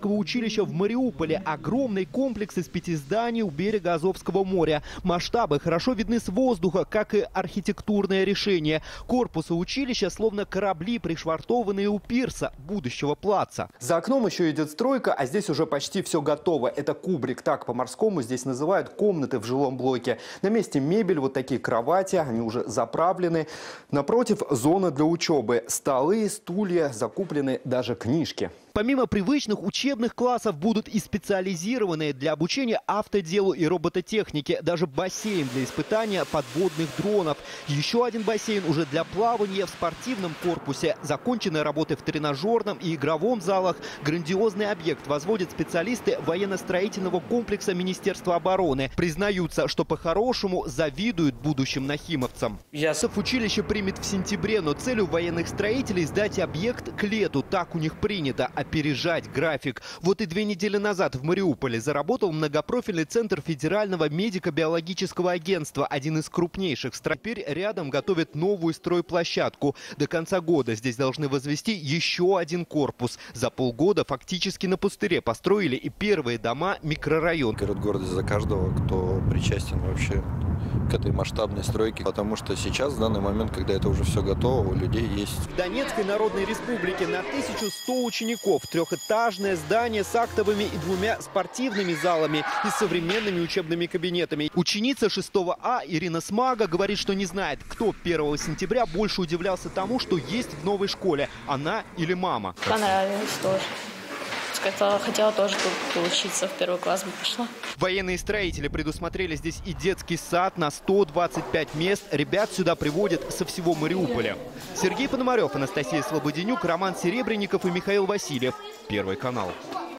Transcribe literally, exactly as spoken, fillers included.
военно-морского училища в Мариуполе. Огромный комплекс из пяти зданий у берега Азовского моря. Масштабы хорошо видны с воздуха, как и архитектурное решение. Корпусы училища словно корабли, пришвартованные у пирса будущего плаца. За окном еще идет стройка, а здесь уже почти все готово. Это кубрик, так по-морскому здесь называют комнаты в жилом блоке. На месте мебель, вот такие кровати, они уже заправлены. Напротив зона для учебы. Столы, стулья, закуплены даже книжки. Помимо привычных учебных классов будут и специализированные для обучения автоделу и робототехнике. Даже бассейн для испытания подводных дронов. Еще один бассейн уже для плавания в спортивном корпусе. Законченные работы в тренажерном и игровом залах. Грандиозный объект возводят специалисты военно-строительного комплекса Министерства обороны. Признаются, что по-хорошему завидуют будущим нахимовцам. ЯСов училище примет в сентябре, но целью военных строителей сдать объект к лету. Так у них принято. Опережать график. Вот и две недели назад в Мариуполе заработал многопрофильный центр Федерального медико-биологического агентства, один из крупнейших в стране. Теперь рядом готовят новую стройплощадку. До конца года здесь должны возвести еще один корпус. За полгода фактически на пустыре построили и первые дома микрорайона. Город гордость за каждого, кто причастен вообще к этой масштабной стройке. Потому что сейчас, в данный момент, когда это уже все готово, у людей есть. В Донецкой Народной Республике на тысячу сто учеников. Трехэтажное здание с актовыми и двумя спортивными залами и современными учебными кабинетами. Ученица шестого А Ирина Смага говорит, что не знает, кто первого сентября больше удивлялся тому, что есть в новой школе. Она или мама. Понравилось тоже. Как-то хотела тоже тут учиться, в первый класс бы пошла. Военные строители предусмотрели здесь и детский сад на сто двадцать пять мест. Ребят сюда приводят со всего Мариуполя. Сергей Пономарев, Анастасия Слободенюк, Роман Серебренников и Михаил Васильев. Первый канал.